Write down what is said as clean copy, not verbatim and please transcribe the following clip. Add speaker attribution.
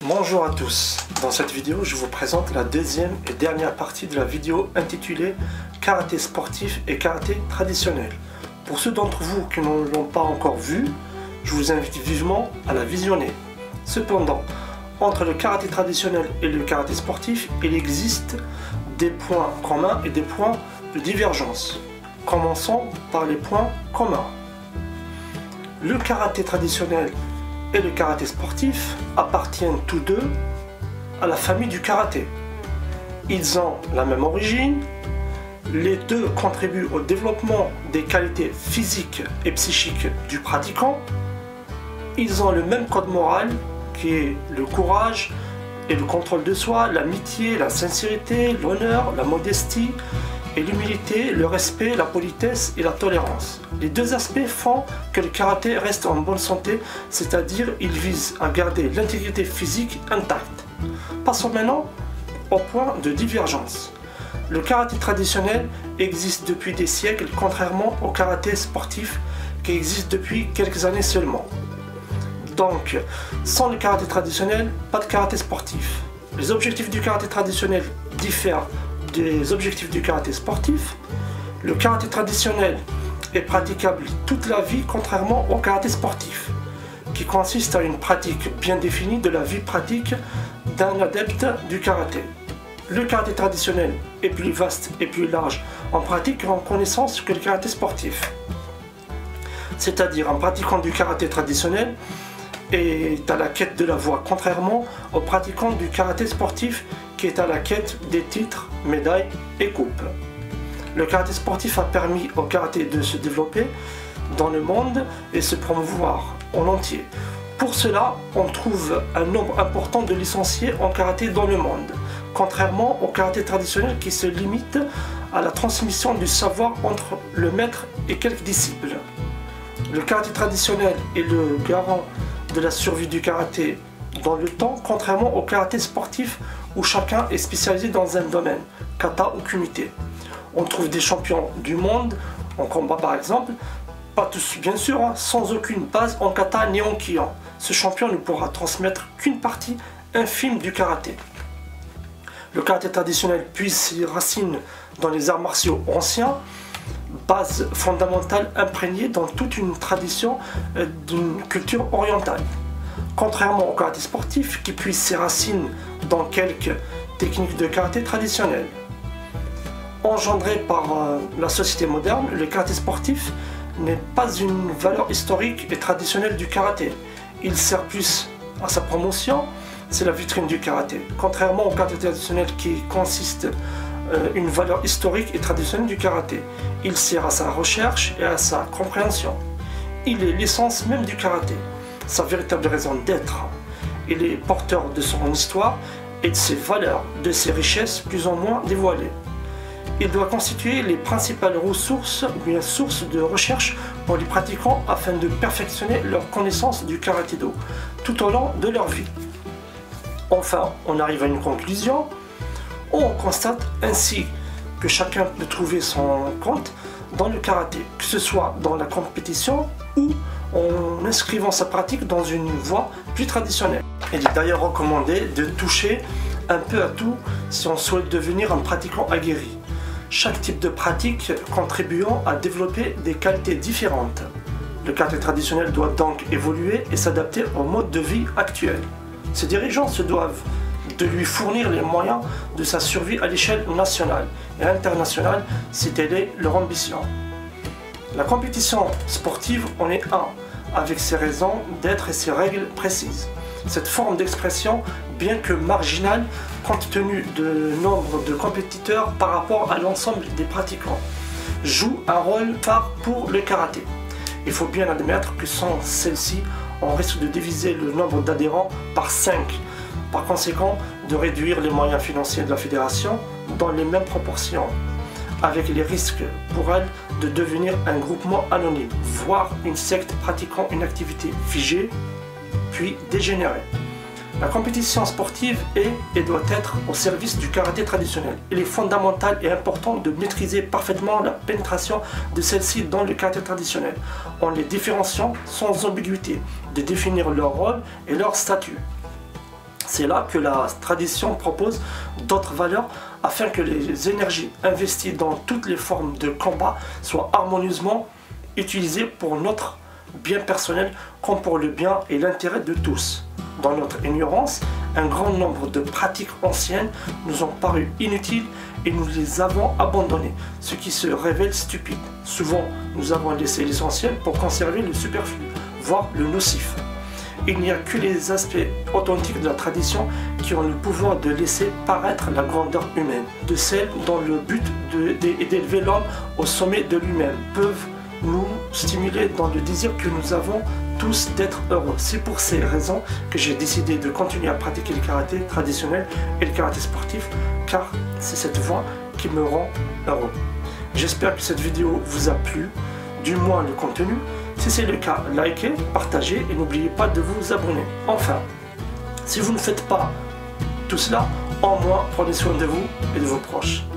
Speaker 1: Bonjour à tous, dans cette vidéo je vous présente la deuxième et dernière partie de la vidéo intitulée Karaté sportif et karaté traditionnel. Pour ceux d'entre vous qui ne l'ont pas encore vu, je vous invite vivement à la visionner. Cependant, entre le karaté traditionnel et le karaté sportif, il existe des points communs et des points de divergence. Commençons par les points communs. Le karaté traditionnel et le karaté sportif appartiennent tous deux à la famille du karaté. Ils ont la même origine, les deux contribuent au développement des qualités physiques et psychiques du pratiquant, ils ont le même code moral qui est le courage et le contrôle de soi, l'amitié, la sincérité, l'honneur, la modestie et l'humilité, le respect, la politesse et la tolérance. Les deux aspects font que le karaté reste en bonne santé, c'est-à-dire il vise à garder l'intégrité physique intacte. Passons maintenant au point de divergence. Le karaté traditionnel existe depuis des siècles, contrairement au karaté sportif qui existe depuis quelques années seulement. Donc, sans le karaté traditionnel, pas de karaté sportif. Les objectifs du karaté traditionnel diffèrent des objectifs du karaté sportif. Le karaté traditionnel est praticable toute la vie, contrairement au karaté sportif, qui consiste à une pratique bien définie de la vie pratique d'un adepte du karaté. Le karaté traditionnel est plus vaste et plus large en pratique et en connaissance que le karaté sportif. C'est-à-dire, un pratiquant du karaté traditionnel est à la quête de la voie, contrairement aux pratiquants du karaté sportif qui est à la quête des titres, médailles et coupes. Le karaté sportif a permis au karaté de se développer dans le monde et se promouvoir en entier. Pour cela, on trouve un nombre important de licenciés en karaté dans le monde, contrairement au karaté traditionnel qui se limite à la transmission du savoir entre le maître et quelques disciples. Le karaté traditionnel est le garant de la survie du karaté dans le temps, contrairement au karaté sportif où chacun est spécialisé dans un domaine, kata ou kumité. On trouve des champions du monde en combat par exemple, pas tous bien sûr, sans aucune base en kata ni en kian. Ce champion ne pourra transmettre qu'une partie infime du karaté. Le karaté traditionnel puise ses racines dans les arts martiaux anciens, base fondamentale imprégnée dans toute une tradition d'une culture orientale. Contrairement au karaté sportif qui puise ses racines dans quelques techniques de karaté traditionnelles. Engendré par la société moderne, le karaté sportif n'est pas une valeur historique et traditionnelle du karaté. Il sert plus à sa promotion, c'est la vitrine du karaté. Contrairement au karaté traditionnel qui consiste une valeur historique et traditionnelle du karaté. Il sert à sa recherche et à sa compréhension. Il est l'essence même du karaté, sa véritable raison d'être. Il est porteur de son histoire et de ses valeurs, de ses richesses plus ou moins dévoilées. Il doit constituer les principales ressources ou bien sources de recherche pour les pratiquants afin de perfectionner leur connaissance du karaté-do tout au long de leur vie. Enfin, on arrive à une conclusion. On constate ainsi que chacun peut trouver son compte dans le karaté, que ce soit dans la compétition ou en inscrivant sa pratique dans une voie plus traditionnelle. Il est d'ailleurs recommandé de toucher un peu à tout si on souhaite devenir un pratiquant aguerri. Chaque type de pratique contribuant à développer des qualités différentes. Le karaté traditionnel doit donc évoluer et s'adapter au mode de vie actuel. Ses dirigeants se doivent de lui fournir les moyens de sa survie à l'échelle nationale et internationale si telle est leur ambition. La compétition sportive en est un, avec ses raisons d'être et ses règles précises. Cette forme d'expression, bien que marginale compte tenu du nombre de compétiteurs par rapport à l'ensemble des pratiquants, joue un rôle phare pour le karaté. Il faut bien admettre que sans celle-ci, on risque de diviser le nombre d'adhérents par 5. Par conséquent, de réduire les moyens financiers de la fédération dans les mêmes proportions, avec les risques pour elle de devenir un groupement anonyme, voire une secte pratiquant une activité figée, puis dégénérée. La compétition sportive est et doit être au service du karaté traditionnel. Il est fondamental et important de maîtriser parfaitement la pénétration de celle-ci dans le karaté traditionnel, en les différenciant sans ambiguïté, de définir leur rôle et leur statut. C'est là que la tradition propose d'autres valeurs afin que les énergies investies dans toutes les formes de combat soient harmonieusement utilisées pour notre bien personnel comme pour le bien et l'intérêt de tous. Dans notre ignorance, un grand nombre de pratiques anciennes nous ont paru inutiles et nous les avons abandonnées, ce qui se révèle stupide. Souvent, nous avons laissé l'essentiel pour conserver le superflu, voire le nocif. Il n'y a que les aspects authentiques de la tradition qui ont le pouvoir de laisser paraître la grandeur humaine, de celle dont le but d'élever l'homme au sommet de lui-même, peuvent nous stimuler dans le désir que nous avons tous d'être heureux. C'est pour ces raisons que j'ai décidé de continuer à pratiquer le karaté traditionnel et le karaté sportif, car c'est cette voie qui me rend heureux. J'espère que cette vidéo vous a plu, du moins le contenu. Si c'est le cas, likez, partagez et n'oubliez pas de vous abonner. Enfin, si vous ne faites pas tout cela, au moins prenez soin de vous et de vos proches.